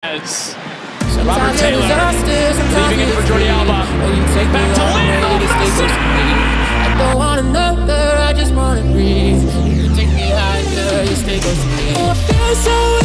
Diaz. Robert Taylor leaving it for Jordi Alba. Back to Lionel Messi. I don't want another, I just wanna breathe. You take me higher, you stay close to me. Oh, I feel so